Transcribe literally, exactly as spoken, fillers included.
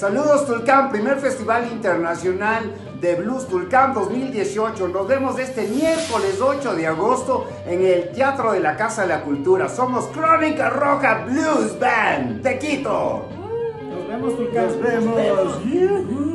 Saludos Tulcán, primer Festival Internacional de Blues Tulcán dos mil dieciocho. Nos vemos este miércoles ocho de agosto en el Teatro de la Casa de la Cultura. Somos Crónica Roja Blues Band. Te quito. Nos vemos Tulcán. Nos vemos. Nos vemos.